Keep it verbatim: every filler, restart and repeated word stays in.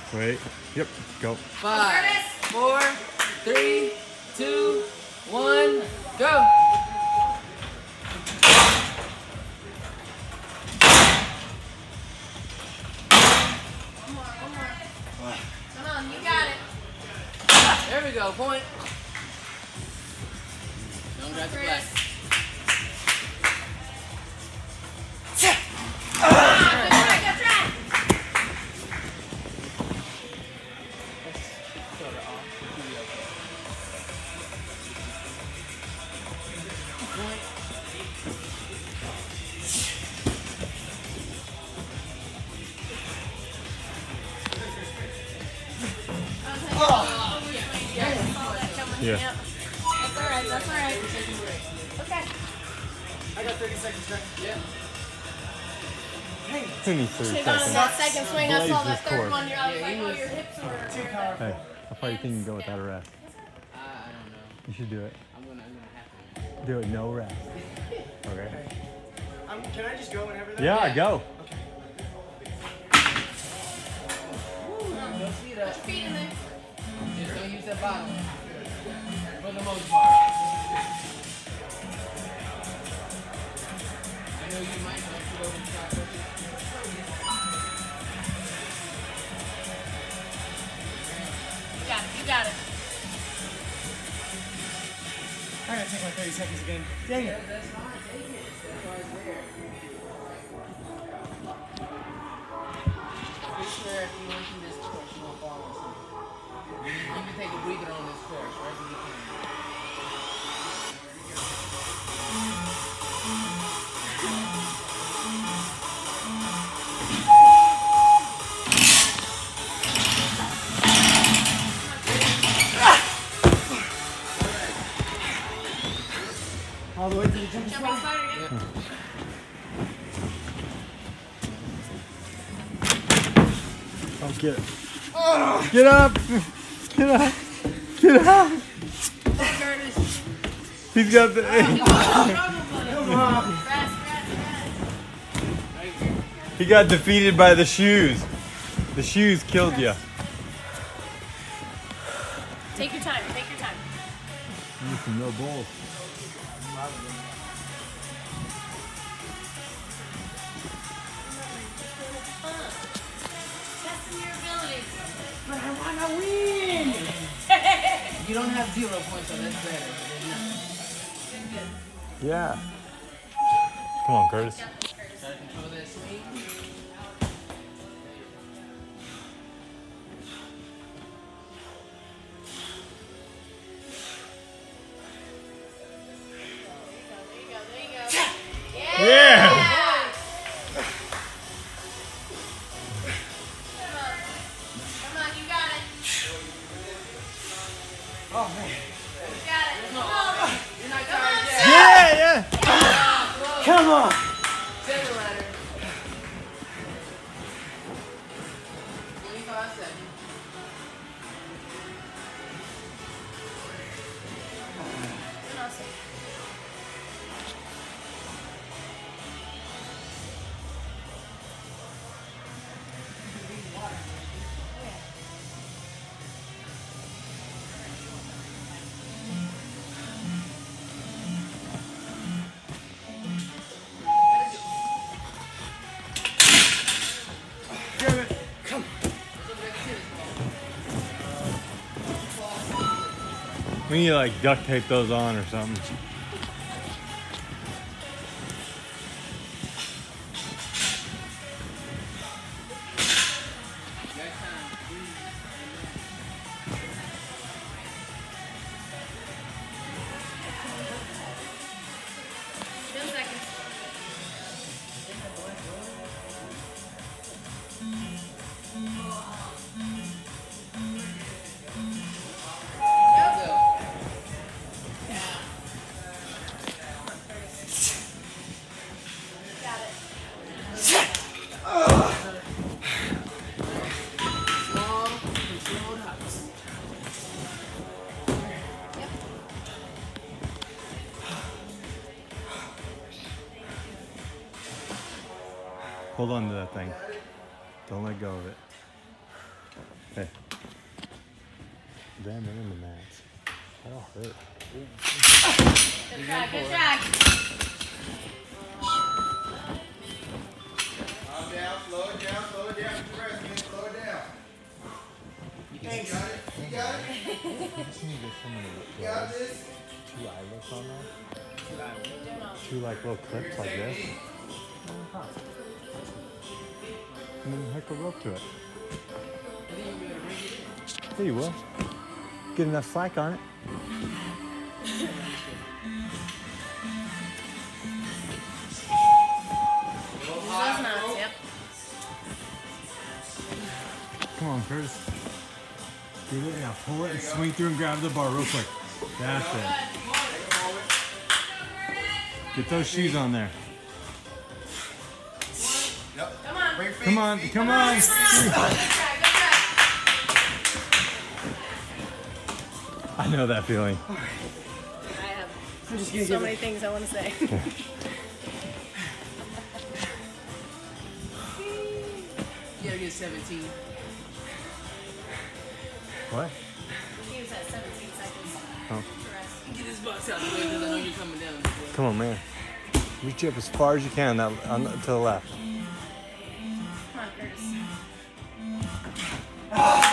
Wait. Yep. Go. Five, four, three, two, one, go. One more, one more. Come on, you got it. There we go, point. Don't grab the black. Yeah. That's alright, that's alright. Okay. I got thirty seconds left. Yeah. Who needs thirty Take on seconds? that second swing. I saw Blaze that this third court. one. You're, I was Yeah, like, he oh, was- your hips were. Hey, how far do you think you can go without a rest? I, I don't know. You should do it. I'm gonna, I'm gonna have to. Do it, no rest. Okay. Um, can I just go whenever though? Yeah, go. Don't see that. Put your feet in there. Just don't use that bottom. For the most part. I know you might have to go and try to. You got it, you got it. I gotta take my thirty seconds again. Dang it. That's fine, take it. That's why it's there. Pretty sure if you went through this course, you won't fall asleep. You can take a breather on this course, wherever you can. All the way to the jump Jumping spot. spider, yeah. Oh, get it. Get up! Get up! Get up! Curtis. He's got the. Come on. Rest, rest, rest. He got defeated by the shoes. The shoes killed you. Take your time, take your time. No balls. Testing your abilities. But I wanna win. You don't have zero points, so that's better. Yeah. Come on, Curtis. Try to control that swing. There you go, there you go. Yeah! Yeah! Come on. Come on, you got it. Oh man. You got it. Come on. You're not Come on, tired yet. Sam. Yeah, yeah! Come on. Seven ladder. twenty-five seconds. Come on, Sam. Damn it. Come. We need to like duct tape those on or something. Next time. Ten seconds. Go. Got it. Small, controlled hops. Yep. Hold on to that thing. Don't let go of it. Hey. Damn, they're in the mats. That'll hurt. Good try, good try. Calm down, slow it down, slow it down. Press, man, slow it down. You got it? You got it? You just need to get someone to You got this? two eyelets on there. Two like little clips like this. And then hook a rope to it. There you will. Get enough slack on it. Those knots, yep. Come on, Curtis. Do it now. Pull it and swing through and grab the bar real quick. That's it. Get those shoes on there. Yep. Come on. Bring feet, Come on, feet. come on. Good try, good try. I know that feeling. I have I'm just gonna so give many it. things I want to say. You gotta get seventeen. What? He was at seventeen seconds Oh. to rest. Get this box out the way because I know you're coming down. Come on, man. Reach up as far as you can that, on the, to the left. Come on, Curtis.